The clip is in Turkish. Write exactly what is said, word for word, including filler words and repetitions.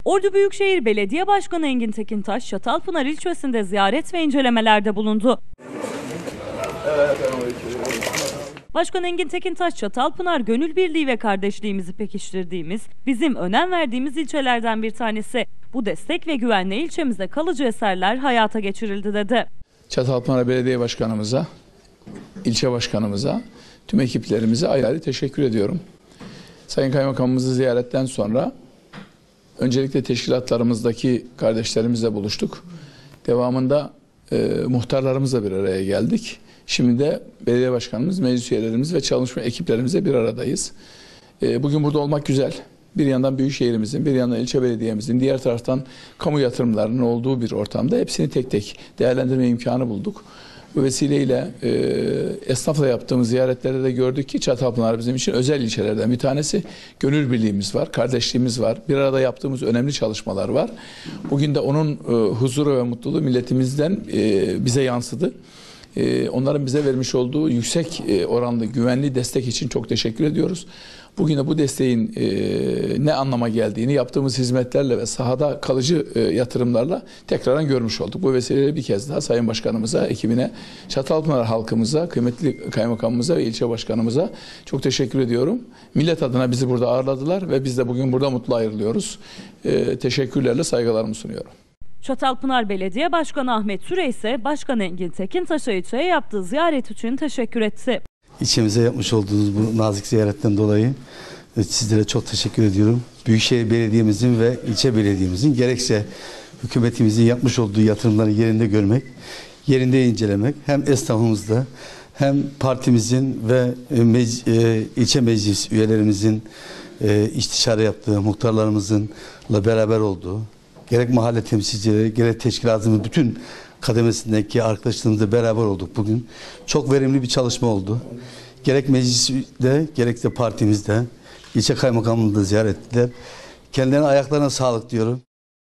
Ordu Büyükşehir Belediye Başkanı Engin Tekintaş, Çatalpınar ilçesinde ziyaret ve incelemelerde bulundu. Başkan Engin Tekintaş, Çatalpınar gönül birliği ve kardeşliğimizi pekiştirdiğimiz, bizim önem verdiğimiz ilçelerden bir tanesi. Bu destek ve güvenle ilçemize kalıcı eserler hayata geçirildi dedi. Çatalpınar Belediye Başkanımıza, ilçe başkanımıza, tüm ekiplerimize ayrı ayrı teşekkür ediyorum. Sayın Kaymakamımızı ziyaretten sonra öncelikle teşkilatlarımızdaki kardeşlerimizle buluştuk. Devamında e, muhtarlarımızla bir araya geldik. Şimdi de belediye başkanımız, meclis üyelerimiz ve çalışma ekiplerimizle bir aradayız. E, bugün burada olmak güzel. Bir yandan Büyükşehir'imizin, bir yandan ilçe belediyemizin, diğer taraftan kamu yatırımlarının olduğu bir ortamda hepsini tek tek değerlendirme imkanı bulduk. Bu vesileyle e, esnafla yaptığımız ziyaretlerde de gördük ki Çatalpınar bizim için özel ilçelerden bir tanesi. Gönül birliğimiz var, kardeşliğimiz var, bir arada yaptığımız önemli çalışmalar var. Bugün de onun e, huzuru ve mutluluğu milletimizden e, bize yansıdı. E, onların bize vermiş olduğu yüksek e, oranlı güvenli destek için çok teşekkür ediyoruz. Bugün de bu desteğin e, ne anlama geldiğini yaptığımız hizmetlerle ve sahada kalıcı e, yatırımlarla tekrardan görmüş olduk. Bu vesileyle bir kez daha Sayın Başkanımıza, ekibine, Çatalpınar halkımıza, kıymetli kaymakamımıza ve ilçe başkanımıza çok teşekkür ediyorum. Millet adına bizi burada ağırladılar ve biz de bugün burada mutlu ayrılıyoruz. E, teşekkürlerle saygılarımı sunuyorum. Çatalpınar Belediye Başkanı Ahmet Süre ise Başkan Engin Tekintaş'a ilçeye yaptığı ziyaret için teşekkür etti. İlçemize yapmış olduğunuz bu nazik ziyaretten dolayı sizlere çok teşekkür ediyorum. Büyükşehir Belediye'mizin ve ilçe belediyemizin gerekse hükümetimizin yapmış olduğu yatırımları yerinde görmek, yerinde incelemek hem esnafımızda hem partimizin ve mec e, ilçe meclis üyelerimizin e, istişare yaptığı, muhtarlarımızınla beraber olduğu, gerek mahalle temsilcileri, gerek teşkilatımız bütün kademesindeki arkadaşlarımızla beraber olduk bugün. Çok verimli bir çalışma oldu. Gerek mecliste, gerek de partimizde, ilçe kaymakamlığını da ziyaret ettiler. Kendilerine ayaklarına sağlık diyorum.